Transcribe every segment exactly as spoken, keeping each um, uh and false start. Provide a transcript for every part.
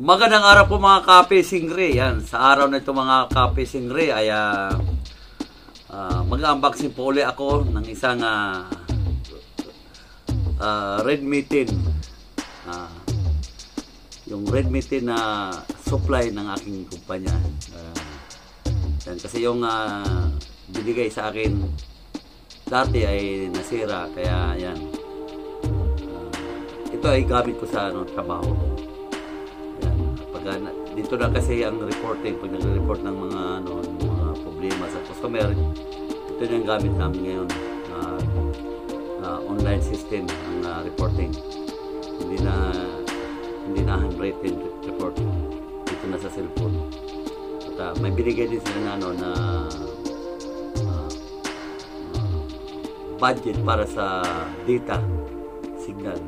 Magandang araw po mga Kape Singre. Yan, sa araw na ito mga Kape Singre ay uh, uh, mag-unboxing po ulit ako ng isang uh, uh, Redmi ten. Uh, yung Redmi ten na supply ng aking kumpanya. Uh, yan, kasi yung uh, binigay sa akin dati ay nasira, kaya yan. Uh, ito ay gamit ko sa ano, trabaho. Dito na kasi ang reporting, pag nagre-report ng mga ano, mga problema sa customer, ito na yung gamit namin ngayon na uh, uh, online system ng uh, reporting. Hindi na hindi na handwritten report, dito na sa cellphone. At uh, may binigay din sila na ano na uh, uh, budget para sa data signal.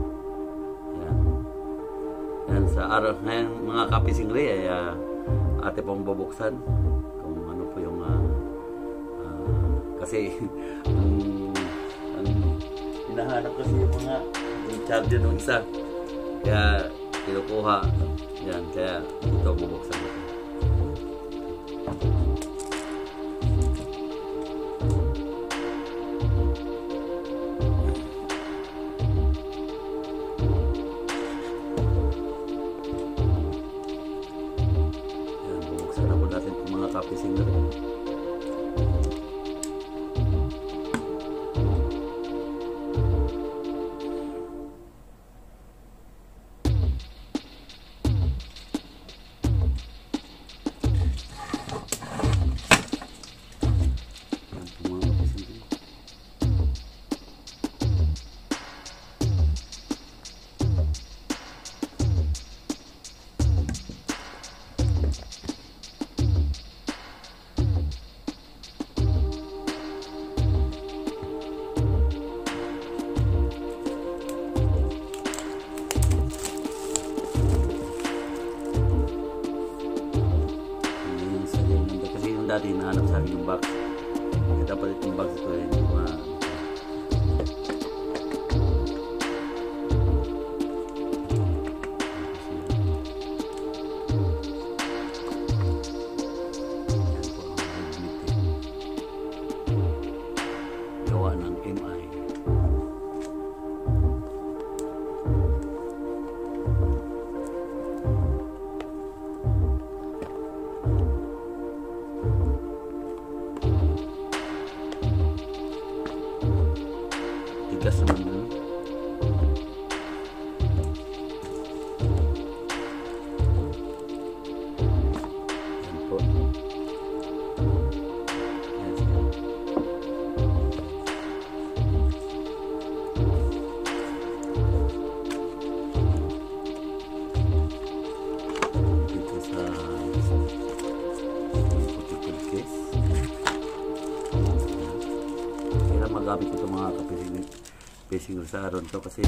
Yan, sa araw ngayon mga Kape Singre ay uh, ate pong bubuksan kung ano po yung uh, uh, kasi ang, ang hinahanap kasi yung mga yung charger ng isa, kaya kinukuha yan, kaya ito bubuksan ito. Kape Singre. Dati hinahanap sa akin yung box, kasi dapat itong box ito eh, hindi ma gawa ng M I. Tigas naman na. Yan po. Yan siya. Dito sa particle case. Kaya magamit ko itong mga kapiling Singre sa araw to, kasi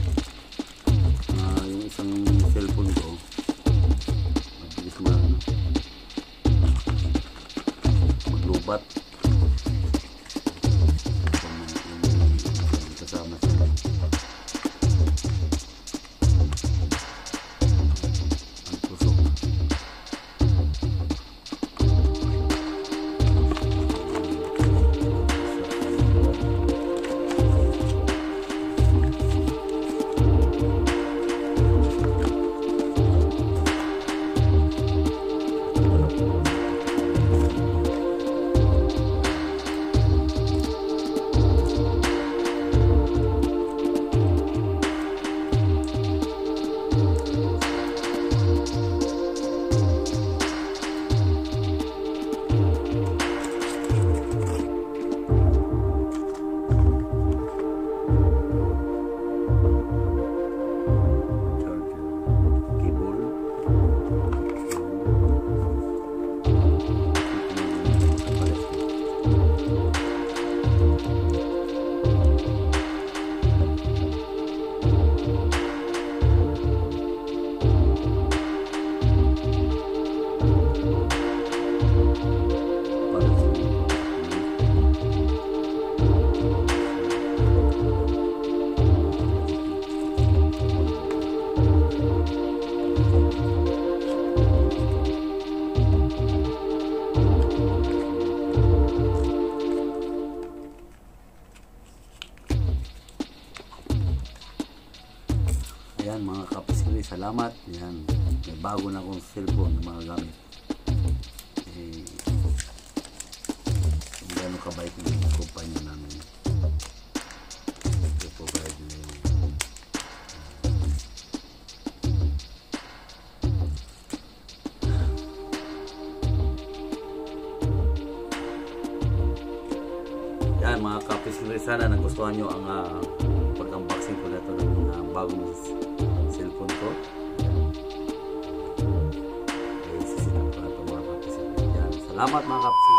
uh, yung isang cellphone ko mabilis na ano, maglubat kasama siya. Ang tusok. salamat. Yan. May bago na akong cellphone na mga gamit. Eh, kung gano'ng kabait yung kumpanya namin. Ito po ba yung yan mga kapisiri, sana nagustuhan nyo ang uh, pag-unboxing ko na ito ng uh, bagong cellphone ko. Eh, sisita ko na ito mga kapisiri. Yan. Salamat mga kapisiri.